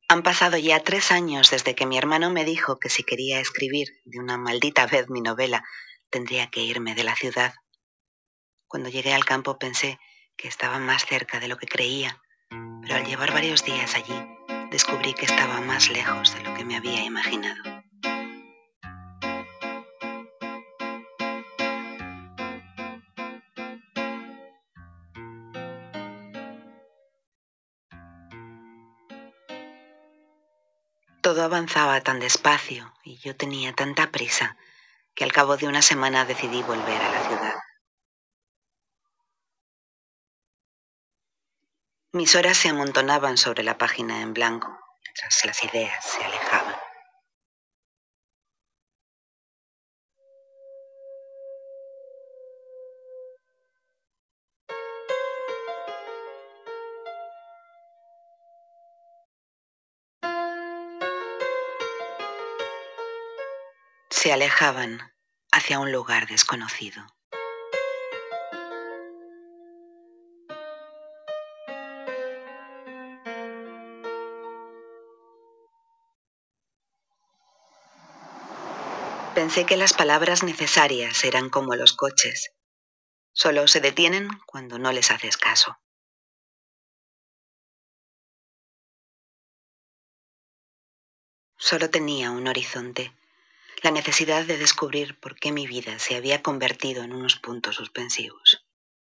Han pasado ya 3 años desde que mi hermano me dijo que si quería escribir de una maldita vez mi novela, tendría que irme de la ciudad. Cuando llegué al campo pensé que estaba más cerca de lo que creía, pero al llevar varios días allí, descubrí que estaba más lejos de lo que me había imaginado. Todo avanzaba tan despacio y yo tenía tanta prisa que al cabo de una semana decidí volver a la ciudad. Mis horas se amontonaban sobre la página en blanco, mientras las ideas se alejaban. Se alejaban hacia un lugar desconocido. Pensé que las palabras necesarias eran como los coches. Solo se detienen cuando no les haces caso. Solo tenía un horizonte, la necesidad de descubrir por qué mi vida se había convertido en unos puntos suspensivos.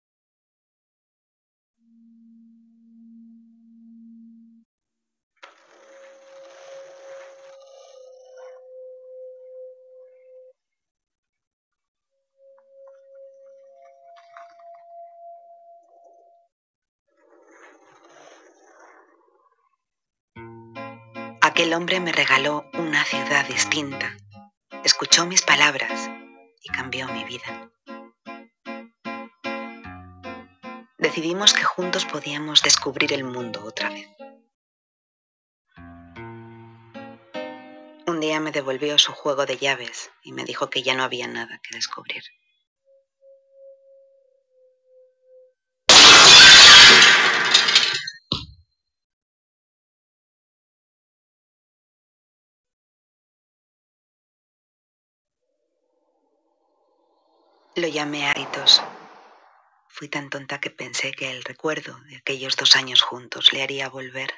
Aquel hombre me regaló una ciudad distinta, escuchó mis palabras y cambió mi vida. Decidimos que juntos podíamos descubrir el mundo otra vez. Un día me devolvió su juego de llaves y me dijo que ya no había nada que descubrir. Lo llamé a gritos. Fui tan tonta que pensé que el recuerdo de aquellos 2 años juntos le haría volver.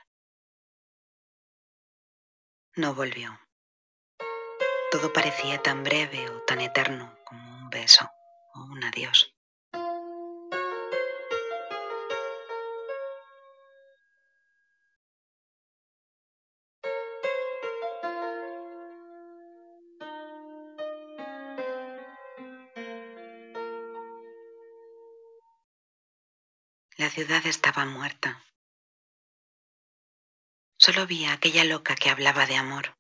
No volvió. Todo parecía tan breve o tan eterno como un beso o un adiós. La ciudad estaba muerta. Solo vi a aquella loca que hablaba de amor.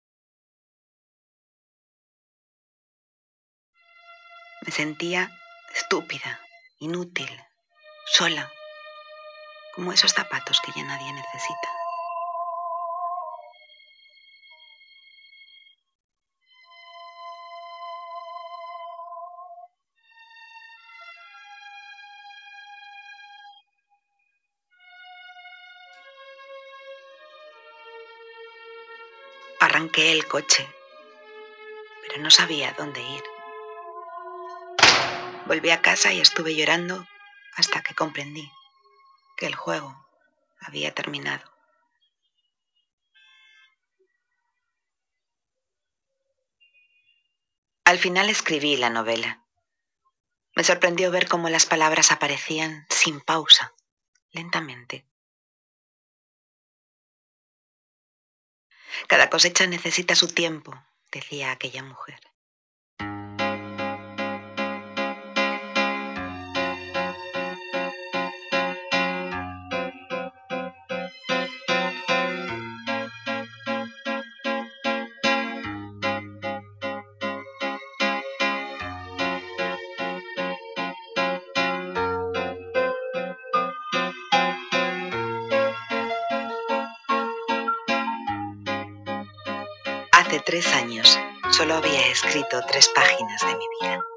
Me sentía estúpida, inútil, sola, como esos zapatos que ya nadie necesita. Arranqué el coche, pero no sabía dónde ir. Volví a casa y estuve llorando hasta que comprendí que el juego había terminado. Al final escribí la novela. Me sorprendió ver cómo las palabras aparecían sin pausa, lentamente. Cada cosecha necesita su tiempo, decía aquella mujer. Hace 3 años solo había escrito 3 páginas de mi vida.